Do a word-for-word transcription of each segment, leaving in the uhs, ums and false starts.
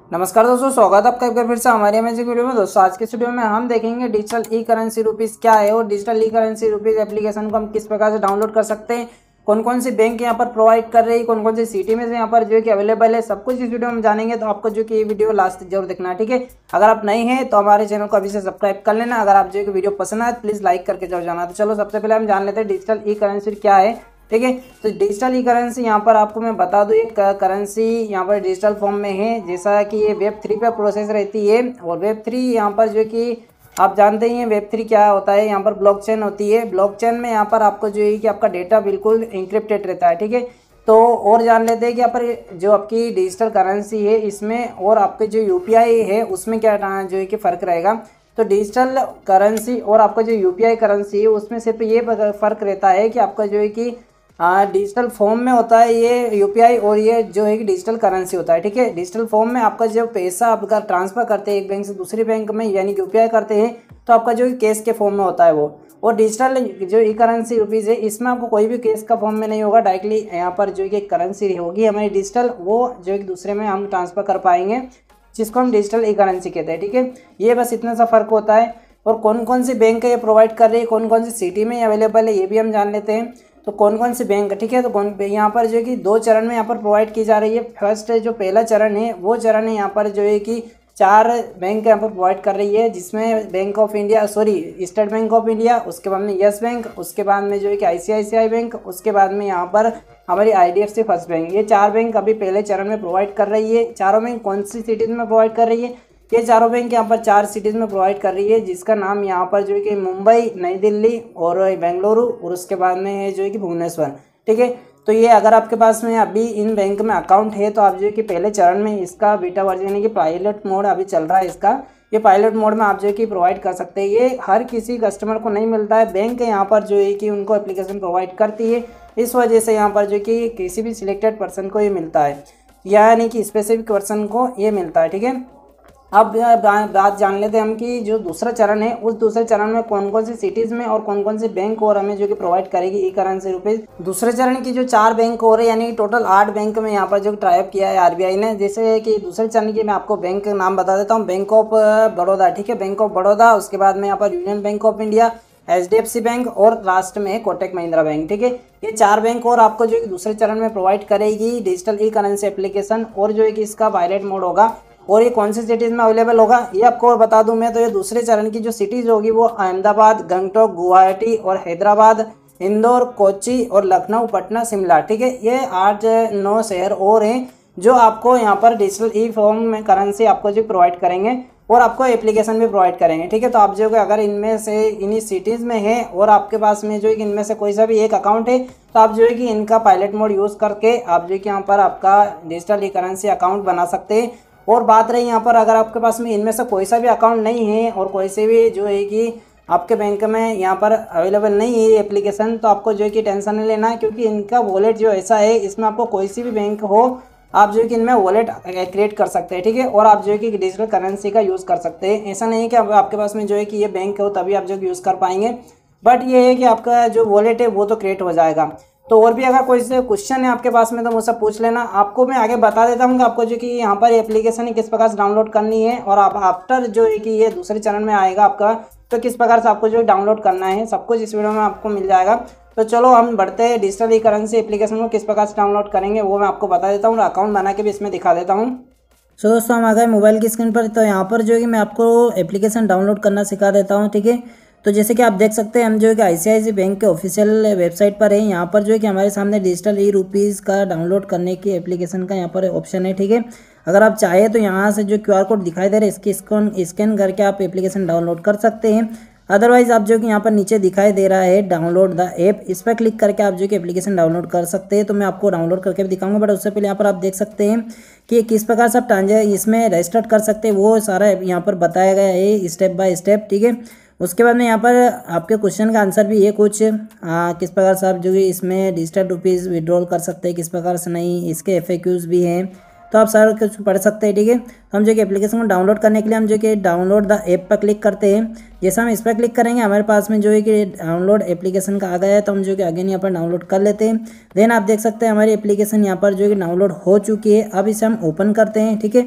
नमस्कार दोस्तों, स्वागत है आपका एक बार फिर से हमारे अमेजिंग वीडियो में। दोस्तों आज के इस वीडियो में हम देखेंगे डिजिटल ई करेंसी रुपीज़ क्या है और digital e currency rupees application को हम किस प्रकार से डाउनलोड कर सकते हैं, कौन कौन सी बैंक यहाँ पर प्रोवाइड कर रही है, कौन कौन सी सिटी में से यहाँ पर जो है कि अवेलेबल है, सब कुछ इस वीडियो में जानेंगे। तो आपको जो कि ये वीडियो लास्ट तक जरूर देखना है, ठीक है। अगर आप नए हैं तो हमारे चैनल को अभी से सब्सक्राइब कर लेना। अगर आप जो कि वीडियो पसंद आए तो प्लीज़ लाइक करके जरूर जाना। तो चलो सबसे पहले हम जान लेते हैं डिजिटल ई करेंसी क्या है, ठीक है। तो डिजिटल ई करेंसी यहाँ पर आपको मैं बता दूँ, एक करेंसी यहाँ पर डिजिटल फॉर्म में है, जैसा कि ये वेब थ्री पर प्रोसेस रहती है। और वेब थ्री यहाँ पर जो कि आप जानते ही हैं वेब थ्री क्या होता है। यहाँ पर ब्लॉकचेन होती है। ब्लॉकचेन में यहाँ पर आपको जो है कि आपका डेटा बिल्कुल इंक्रिप्टेड रहता है, ठीक है। तो और जान लेते हैं कि यहाँ पर जो आपकी डिजिटल करेंसी है इसमें और आपके जो यूपीआई है उसमें क्या जो है कि फ़र्क रहेगा। तो डिजिटल करेंसी और आपका जो यूपीआई करेंसी है उसमें सिर्फ ये फ़र्क रहता है कि आपका जो है कि डिजिटल फॉर्म में होता है ये यूपीआई और ये जो है कि डिजिटल करेंसी होता है, ठीक है। डिजिटल फॉर्म में आपका जो पैसा आपका ट्रांसफ़र करते हैं एक बैंक से दूसरे बैंक में, यानी कि यूपीआई करते हैं, तो आपका जो कैश के फॉर्म में होता है वो। और डिजिटल जो ई करेंसी रुपीज़ है इसमें आपको कोई भी कैश का फॉर्म में नहीं होगा, डायरेक्टली यहाँ पर जो है कि करेंसी होगी हमारी डिजिटल, वो जो है कि दूसरे में हम ट्रांसफ़र कर पाएंगे, जिसको हम डिजिटल ई करेंसी कहते हैं, ठीक है। ये बस इतना सा फ़र्क होता है। और कौन कौन सी बैंक ये प्रोवाइड कर रही है, कौन कौन सी सिटी में अवेलेबल है, ये भी हम जान लेते हैं। तो कौन कौन सी बैंक, ठीक है। तो कौन यहाँ पर जो है कि दो चरण में यहाँ पर प्रोवाइड की जा रही है। फर्स्ट जो पहला चरण है वो चरण है यहाँ पर जो है कि चार बैंक यहाँ पर प्रोवाइड कर रही है, जिसमें bank of India sorry State Bank of India, उसके बाद में यस बैंक, उसके बाद में जो है कि आईसीआईसीआई बैंक, उसके बाद में यहाँ पर हमारी आईडीएफसी फर्स्ट बैंक। ये चार बैंक अभी पहले चरण में प्रोवाइड कर रही है। चारों बैंक कौन सी सिटीज़ में प्रोवाइड कर रही है? ये चारों बैंक यहाँ पर चार सिटीज़ में प्रोवाइड कर रही है, जिसका नाम यहाँ पर जो है कि मुंबई, नई दिल्ली और बेंगलुरु, और उसके बाद में है जो है कि भुवनेश्वर, ठीक है। तो ये अगर आपके पास में अभी इन बैंक में अकाउंट है तो आप जो है कि पहले चरण में इसका बीटा वर्जन यानी कि पायलट मोड अभी चल रहा है इसका, ये पायलट मोड में आप जो है कि प्रोवाइड कर सकते हैं। ये हर किसी कस्टमर को नहीं मिलता है, बैंक यहाँ पर जो है कि उनको एप्लीकेशन प्रोवाइड करती है, इस वजह से यहाँ पर जो कि किसी भी सिलेक्टेड पर्सन को ये मिलता है, यानी कि स्पेसिफिक पर्सन को ये मिलता है, ठीक है। अब बात जान लेते हैं हम कि जो दूसरा चरण है उस दूसरे चरण में कौन कौन सी सिटीज़ में और कौन कौन सी बैंक और हमें जो कि प्रोवाइड करेगी ई करेंसी रुपीज़। दूसरे चरण की जो चार बैंक हो रहे हैं, यानी टोटल आठ बैंक में यहाँ पर जो ट्राइप किया है आरबीआई ने। जैसे कि दूसरे चरण की मैं आपको बैंक का नाम बता देता हूँ, बैंक ऑफ बड़ौदा, ठीक है, बैंक ऑफ बड़ौदा। उसके बाद में यहाँ पर Union Bank of India, HDFC bank और लास्ट में है कोटक महिंद्रा बैंक, ठीक है। ये चार बैंक और आपको जो है दूसरे चरण में प्रोवाइड करेगी डिजिटल ई करेंसी एप्लीकेशन, और जो है कि इसका पायलट मोड होगा। और ये कौन सी सिटीज़ में अवेलेबल होगा ये आपको और बता दूं मैं। तो ये दूसरे चरण की जो सिटीज़ होगी वो अहमदाबाद, गंगटोक, गुवाहाटी और हैदराबाद, इंदौर, कोच्चि और लखनऊ, पटना, शिमला, ठीक है। ये आठ नौ शहर और हैं जो आपको यहाँ पर डिजिटल ई फॉर्म में करेंसी आपको जो प्रोवाइड करेंगे और आपको एप्लीकेशन भी प्रोवाइड करेंगे, ठीक है। तो आप जो अगर इनमें से इन्हीं सिटीज़ में है और आपके पास में जो है कि इनमें से कोई सा भी एक अकाउंट है, तो आप जो है कि इनका पायलट मोड यूज़ करके आप जो है कि यहाँ पर आपका डिजिटल ई करेंसी अकाउंट बना सकते हैं। और बात रही यहाँ पर अगर आपके पास में इनमें से कोई सा भी अकाउंट नहीं है और कोई से भी जो है कि आपके बैंक में यहाँ पर अवेलेबल नहीं है ये एप्लीकेशन, तो आपको जो है कि टेंशन नहीं लेना है, क्योंकि इनका वॉलेट जो ऐसा है इसमें आपको कोई सी भी बैंक हो आप जो है कि इनमें वॉलेट क्रिएट कर सकते हैं, ठीक है। और आप जो है कि डिजिटल करेंसी का यूज़ कर सकते हैं। ऐसा नहीं है कि आपके पास में जो है कि ये बैंक हो तभी आप जो यूज़ कर पाएंगे, बट ये है कि आपका जो वॉलेट है वो तो क्रिएट हो जाएगा। तो और भी अगर कोई से क्वेश्चन है आपके पास में तो मुझसे पूछ लेना। आपको मैं आगे बता देता हूँ कि आपको जो कि यहाँ पर एप्लीकेशन है किस प्रकार से डाउनलोड करनी है, और आप आफ्टर जो है कि ये दूसरे चरण में आएगा आपका तो किस प्रकार से आपको जो डाउनलोड करना है, सब कुछ इस वीडियो में आपको मिल जाएगा। तो चलो हम बढ़ते हैं डिजिटल ई करेंसी एप्लीकेशन को किस प्रकार से डाउनलोड करेंगे वो मैं आपको बता देता हूँ और अकाउंट बना के भी इसमें दिखा देता हूँ। सो दोस्तों हम आ गए मोबाइल की स्क्रीन पर। तो यहाँ पर जो है कि मैं आपको एप्लीकेशन डाउनलोड करना सिखा देता हूँ, ठीक है। तो जैसे कि आप देख सकते हैं हम जो है कि आईसीआईसीआई बैंक के ऑफिशियल वेबसाइट पर है। यहाँ पर जो है कि हमारे सामने डिजिटल ई रुपीज़ का डाउनलोड करने की एप्लीकेशन का यहाँ पर ऑप्शन है, ठीक है। अगर आप चाहें तो यहाँ से जो क्यूआर कोड दिखाई दे रहा है इसकी स्कैन स्कैन करके आप एप्लीकेशन डाउनलोड कर सकते हैं। अदरवाइज़ आप जो कि यहाँ पर नीचे दिखाई दे रहा है डाउनलोड द ऐप, इस पर क्लिक करके आप जो कि एप्लीकेशन डाउनलोड कर सकते हैं। तो मैं आपको डाउनलोड करके भी दिखाऊंगा, बट उससे पहले यहाँ पर आप देख सकते हैं कि किस प्रकार से आप ट्रांजे इसमें रजिस्टर कर सकते हैं, वो सारा यहाँ पर बताया गया है स्टेप बाय स्टेप, ठीक है। उसके बाद में यहाँ पर आपके क्वेश्चन का आंसर भी है कुछ आ, किस प्रकार से आप जो कि इसमें डिजिटल रुपीज़ विड्रॉल कर सकते हैं, किस प्रकार से नहीं, इसके एफएक्यूज़ भी हैं। तो आप सारा कुछ पढ़ सकते हैं, ठीक है। हम जो कि एप्लीकेशन को डाउनलोड करने के लिए हम जो कि डाउनलोड द ऐप पर क्लिक करते हैं। जैसा हम इस पर क्लिक करेंगे हमारे पास में जो है कि डाउनलोड एप्लीकेशन का आ गया है, तो हम जो कि अगेन यहाँ पर डाउनलोड कर लेते हैं। देन आप देख सकते हैं हमारी एप्लीकेशन यहाँ पर जो है कि डाउनलोड हो चुकी है। अब इसे हम ओपन करते हैं, ठीक है।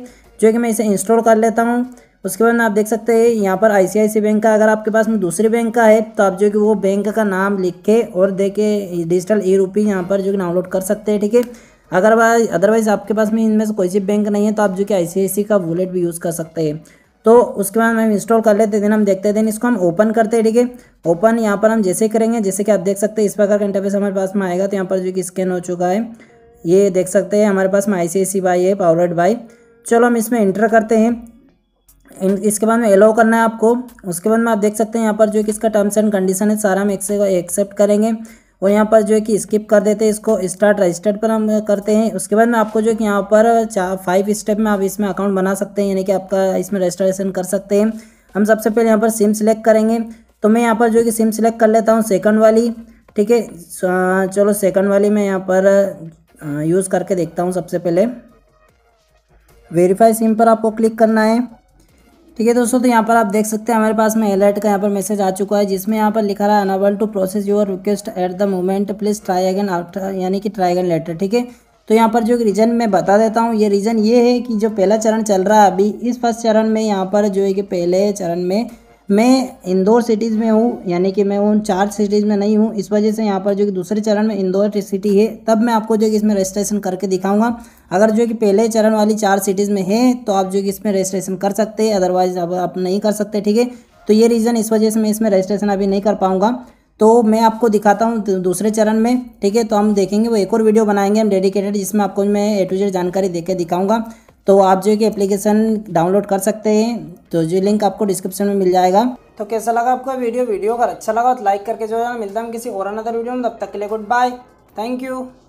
जो है कि मैं इसे इंस्टॉल कर लेता हूँ। उसके बाद में आप देख सकते हैं यहाँ पर आई सी आई सी आई बैंक का, अगर आपके पास में दूसरी बैंक का है तो आप जो है कि वो बैंक का नाम लिख के और दे के डिजिटल ई रुपी यहाँ पर जो कि डाउनलोड कर सकते हैं, ठीक है। अगर अदरवाइज आपके पास में इनमें से कोई सी बैंक नहीं है तो आप जो कि आई सी आई सी आई का वॉलेट भी यूज़ कर सकते हैं। तो उसके बाद हम इंस्टॉल कर लेते हैं, हम देखते हैं, इसको हम ओपन करते हैं, ठीक है। ओपन यहाँ पर हम जैसे करेंगे, जैसे कि आप देख सकते हैं इस प्रकार का इंटरफेस हमारे पास में आएगा। तो यहाँ पर जो कि स्कैन हो चुका है, ये देख सकते हैं हमारे पास में आई सी आई सी आई है पावर्ड बाय। चलो हम इसमें इंटर करते हैं, इसके बाद में एलो करना है आपको। उसके बाद में आप देख सकते हैं यहाँ पर जो कि इसका टर्म्स एंड कंडीशन है सारा हम एक्सेप्ट करेंगे और यहाँ पर जो है कि स्किप कर देते हैं इसको, स्टार्ट रजिस्टर्ड पर हम करते हैं। उसके बाद में आपको जो है कि यहाँ पर चार फाइव स्टेप में आप इसमें अकाउंट बना सकते हैं, यानी कि आपका इसमें रजिस्ट्रेशन कर सकते हैं। हम सबसे पहले यहाँ पर सिम सिलेक्ट करेंगे, तो मैं यहाँ पर जो है कि सिम सिलेक्ट कर लेता हूँ सेकंड वाली, ठीक है। चलो सेकंड वाली मैं यहाँ पर यूज़ करके देखता हूँ। सबसे पहले वेरीफाई सिम पर आपको क्लिक करना है, ठीक है दोस्तों। तो यहाँ पर आप देख सकते हैं हमारे पास में अलर्ट का यहाँ पर मैसेज आ चुका है, जिसमें यहाँ पर लिखा रहा है unable to process your request at the moment, please try again after, यानी कि ट्राई अगेन लेटर, ठीक है। तो यहाँ पर जो रीज़न मैं बता देता हूँ, ये रीज़न ये है कि जो पहला चरण चल रहा है अभी, इस फर्स्ट चरण में यहाँ पर जो है कि पहले चरण में मैं इंदौर सिटीज़ में हूँ, यानी कि मैं उन चार सिटीज़ में नहीं हूँ। इस वजह से यहाँ पर जो कि दूसरे चरण में इंदौर सिटी है, तब मैं आपको जो कि इसमें रजिस्ट्रेशन करके दिखाऊंगा। अगर जो कि पहले चरण वाली चार सिटीज़ में है तो आप जो कि इसमें रजिस्ट्रेशन कर सकते हैं, अदरवाइज अब आप नहीं कर सकते, ठीक है। तो ये रीज़न, इस वजह से मैं इसमें रजिस्ट्रेशन अभी नहीं कर पाऊँगा। तो मैं आपको दिखाता हूँ दूसरे चरण में, ठीक है। तो हम देखेंगे, वो एक और वीडियो बनाएंगे हम डेडिकेटेड, जिसमें आपको मैं ए टू जेड जानकारी देकर दिखाऊंगा। तो आप जो कि एप्लीकेशन डाउनलोड कर सकते हैं, तो जो लिंक आपको डिस्क्रिप्शन में मिल जाएगा। तो कैसा लगा आपका वीडियो वीडियो अगर अच्छा लगा तो लाइक करके जो है मिलता है हम किसी और अनदर वीडियो में, तब तक के लिए गुड बाय, थैंक यू।